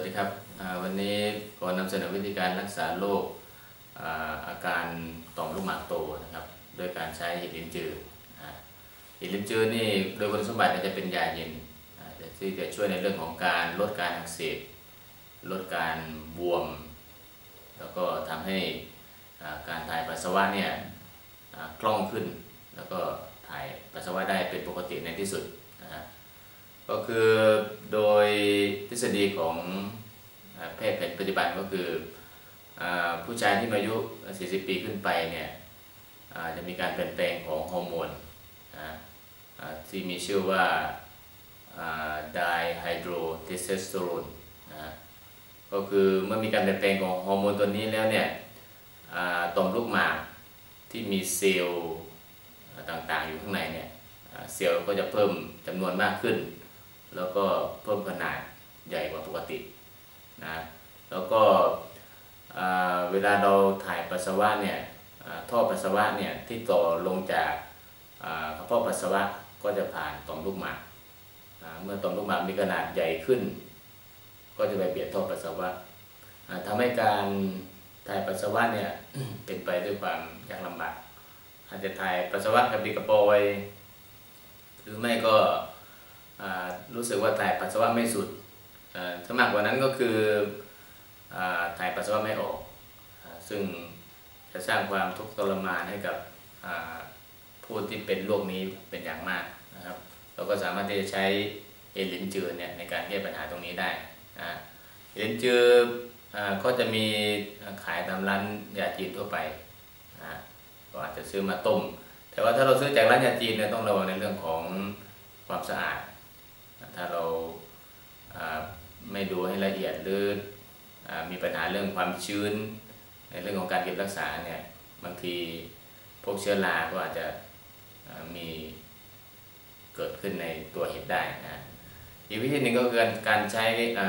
ดีครับวันนี้ขอนำเสนอวิธีการรักษาโรคอาการต่อมลูกหมากโตนะครับโดยการใช้เห็ดลิ้นจือเห็ดลิ้นจือนี่โดยคุณสมบัติจะเป็นยาเย็นที่จะช่วยในเรื่องของการลดการอักเสบลดการบวมแล้วก็ทำให้การถ่ายปัสสาวะเนี่ยคล่องขึ้นแล้วก็ถ่ายปัสสาวะได้เป็นปกติในที่สุดก็คือโดยทฤษฎีของแพทย์แผนปัจจุบันก็คือผู้ชายที่อายุ 40 ปีขึ้นไปเนี่ยจะมีการเปลี่ยนแปลงของฮอร์โมนที่มีชื่อว่าไดไฮโดรเทสโทสเตอโรนก็คือเมื่อมีการเปลี่ยนแปลงของฮอร์โมนตัวนี้แล้วเนี่ยต่อมลูกหมากที่มีเซลล์ต่างๆอยู่ข้างในเนี่ยเซลล์ก็จะเพิ่มจำนวนมากขึ้นแล้วก็เพิ่มขนาดใหญ่กว่าปกตินะแล้วก็เวลาเราถ่ายปัสสาวะเนี่ยท่อปัสสาวะเนี่ยที่ต่อลงจากกระเพาะปัสสาวะก็จะผ่านต่อมลูกหมากเมื่อต่อมลูกหมากมีขนาดใหญ่ขึ้นก็จะไปเบียดท่อปัสสาวะทำให้การถ่ายปัสสาวะเนี่ย เป็นไปด้วยความยากลำบากอาจจะถ่ายปัสสาวะกระปิดกระปอยหรือไม่ก็รู้สึกว่าถ่ายปัสสาวะไม่สุดถ้ามากกว่านั้นก็คือถ่ายปัสสาวะไม่ออกซึ่งจะสร้างความทุกข์ทรมานให้กับผู้ที่เป็นโรคนี้เป็นอย่างมากนะครับเราก็สามารถที่จะใช้เห็ดลิ้นจือเนี่ยในการแก้ปัญหาตรงนี้ได้เห็ดลิ้นจือก็จะมีขายตามร้านยาจีนทั่วไปก็อาจจะซื้อมาต้มแต่ว่าถ้าเราซื้อจากร้านยาจีนเนี่ยต้องระวังในเรื่องของความสะอาดถ้าเราไม่ดูให้ละเอียดหรือมีปัญหาเรื่องความชื้นในเรื่องของการเก็บรักษาเนี่ยบางทีพวกเชื้อราก็อาจจะมีเกิดขึ้นในตัวเห็ดได้นะอีกวิธีหนึ่งก็คือการใช้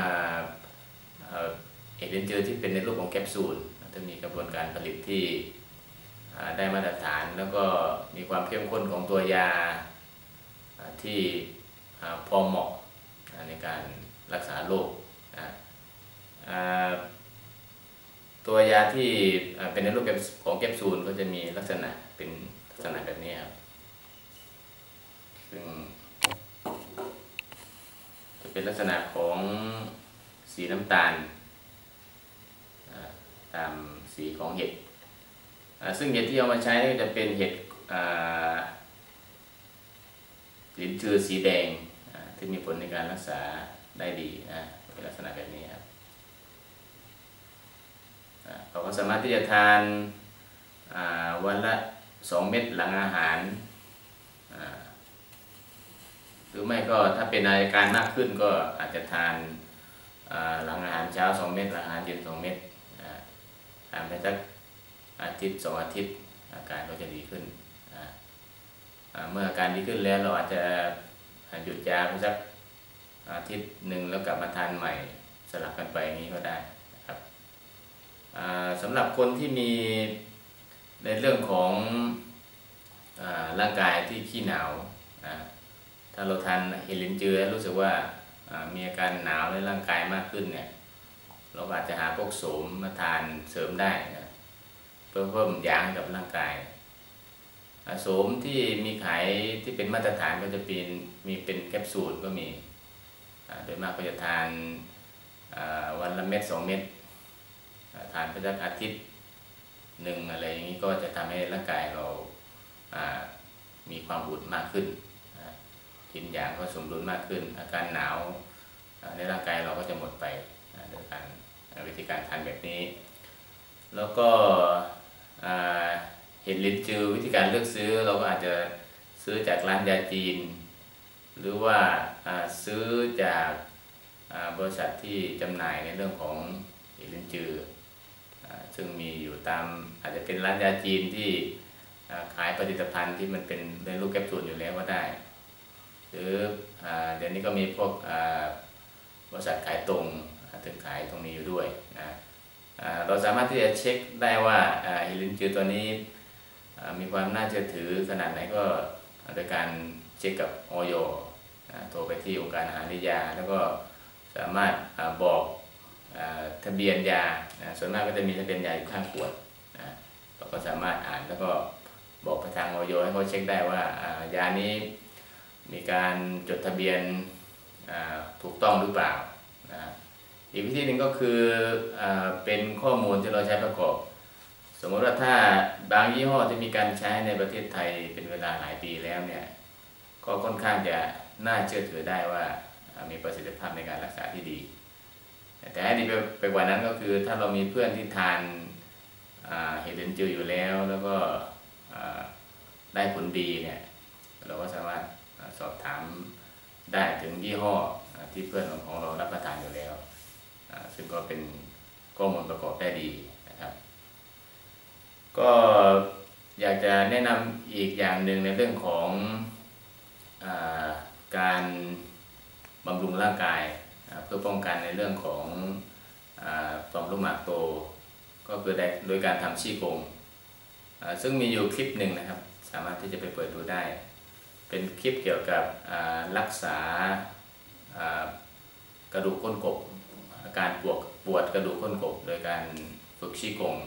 เห็ดลิ้นจือที่เป็นในรูปของแคปซูลจะมีกระบวนการผลิตที่ได้มาตรฐานแล้วก็มีความเข้มข้นของตัวยาที่พอเหมาะในการรักษาโรคตัวยาที่เป็นในรูปของแคปซูลก็จะมีลักษณะเป็นลักษณะแบบนี้ครับซึ่งจะเป็นลักษณะของสีน้ำตาลตามสีของเห็ดซึ่งเห็ดที่เอามาใช้จะเป็นเห็ดลิ้นจือสีแดงที่มีผลในการรักษาได้ดีเป็นลักษณะแบบนี้ครับเราก็สามารถที่จะทานวันละ2 เม็ดหลังอาหารหรือไม่ก็ถ้าเป็นอาการมากขึ้นก็อาจจะทานหลังอาหารเช้า2 เม็ดหลังอาหารเย็น2 เม็ดทานไปสักอาทิตย์2 อาทิตย์อาการก็จะดีขึ้นเมื่ออาการดีขึ้นแล้วเราอาจจะหยุดยาไปสักอาทิตย์หนึ่งแล้วกลับมาทานใหม่สลับกันไปอย่างนี้ก็ได้นะครับสำหรับคนที่มีในเรื่องของร่างกายที่ขี้หนาวถ้าเราทานเห็ดลิ้นจือรู้สึกว่ามีอาการหนาวในร่างกายมากขึ้นเนี่ยเราอาจจะหาพวกโสมมาทานเสริมได้นะเพื่อเพิ่มยางให้กับร่างกายโสมที่มีขายที่เป็นมาตรฐานก็จะเป็นแคปซูลก็มีโดยมากก็จะทานวันละเม็ด2 เม็ดทานไปสักอาทิตย์หนึ่งอะไรอย่างนี้ก็จะทำให้ร่างกายเรามีความอุ่นมากขึ้นกินยาก็สมดุลมากขึ้นอาการหนาวในร่างกายเราก็จะหมดไปโดยการวิธีการทานแบบนี้แล้วก็เห็ดลิ้นจือวิธีการเลือกซื้อเราก็อาจจะซื้อจากร้านยาจีนหรือว่าซื้อจากบริษัทที่จำหน่ายในเรื่องของเห็ดลิ้นจือซึ่งมีอยู่ตามอาจจะเป็นร้านยาจีนที่ขายผลิตภัณฑ์ที่มันเป็นในรูปแคปซูลอยู่แล้วก็ได้หรือเดี๋ยวนี้ก็มีพวกบริษัทขายตรงถึงขายตรงนี้อยู่ด้วยนะเราสามารถที่จะเช็คได้ว่าเห็ดลิ้นจือตัวนี้มีความน่าเชื่อถือขนาดไหนก็โดยการเช็คกับอย โทรไปที่องค์การอาหารและยาแล้วก็สามารถบอกทะเบียนยาส่วนมากก็จะมีทะเบียนยาอยู่ข้างขวดเราก็สามารถอ่านแล้วก็บอกไปทางอย.ให้เขาเช็คได้ว่ายานี้มีการจดทะเบียนถูกต้องหรือเปล่าอีกวิธีหนึ่งก็คือเป็นข้อมูลที่เราใช้ประกอบสมมติว่าถ้าบางยี่ห้อที่มีการใช้ในประเทศไทยเป็นเวลาหลายปีแล้วเนี่ยก็ค่อนข้างจะน่าเชื่อถือได้ว่ามีประสิทธิภาพในการรักษาที่ดีแต่ให้ดีไปกว่านั้นก็คือถ้าเรามีเพื่อนที่ทานเห็ดลินจืออยู่แล้วก็ได้ผลดีเนี่ยเราก็สามารถสอบถามได้ถึงยี่ห้อที่เพื่อนของเรารับประทานอยู่แล้วซึ่งก็เป็นข้อมูลประกอบได้ดีนะครับก็อยากจะแนะนำอีกอย่างหนึ่งในเรื่องของการบำรุงร่างกายเพื่อป้องกันในเรื่องของต่อมลูกหมากโตก็คือโดยการทำซี่โครงซึ่งมีอยู่คลิปหนึ่งนะครับสามารถที่จะไปเปิดดูได้เป็นคลิปเกี่ยวกับรักษากระดูกก้นกบอาการปวดกระดูกก้นกบโดยการฝึกซี่โครง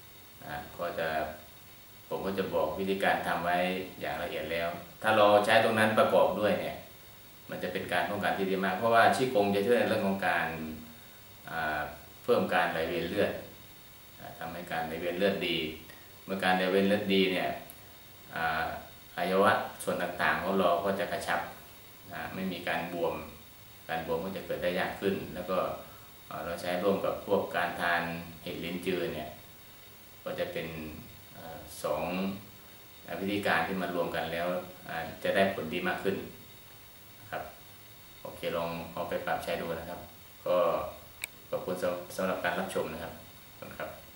ผมก็จะบอกวิธีการทำไว้อย่างละเอียดแล้วถ้าเราใช้ตรงนั้นประกอบด้วยเนี่ยมันจะเป็นการป้องกันที่ดีมากเพราะว่าซี่โครงจะช่วยในเรื่องของการเพิ่มการไหลเวียนเลือดทำให้การไหลเวียนเลือดดีเมื่อการไหลเวียนเลือดดีเนี่ยอวัยวะส่วนต่างๆของเราก็จะกระชับไม่มีการบวมก็จะเกิดได้ยากขึ้นแล้วก็เราใช้ร่วมกับพวกการทานเห็ดลิ้นจือเนี่ยก็จะเป็นสองวิธีการที่มารวมกันแล้วจะได้ผลดีมากขึ้นครับโอเคลองเอาไปปรับใช้ดูนะครับก็ขอบคุณสำหรับการรับชมนะครับ